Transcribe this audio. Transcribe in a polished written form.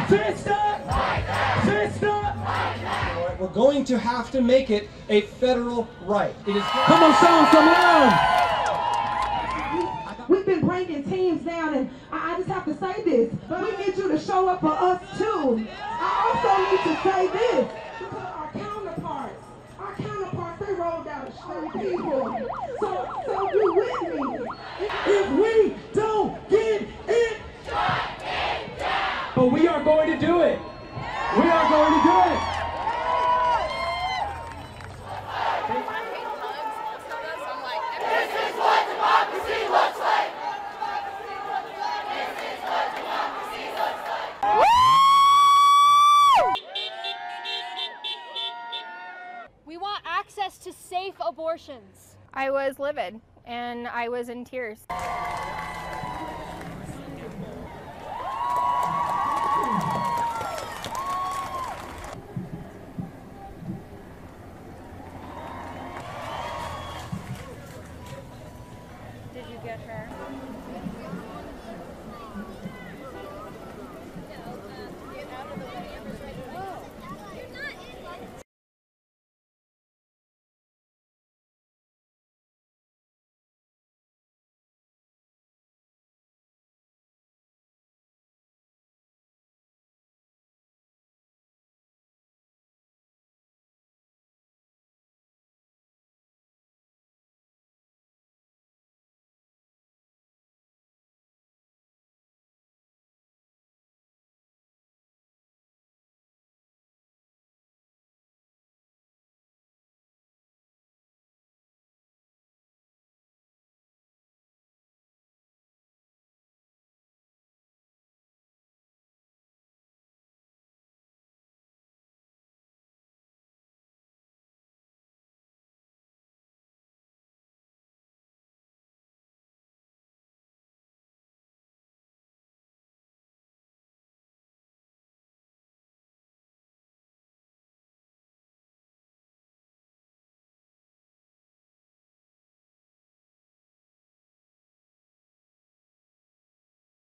Sister! Sister! We're going to have to make it a federal right. It is. Come on, sound some love! We've been bringing teams down, and I just have to say this. But we need you to show up for us, too. I also need to say this. Because our counterparts, they rolled out straight people. So you with me. If we don't get it, but we are going to do it. We are going to do it. This is what democracy looks like. We want access to safe abortions. I was livid and I was in tears.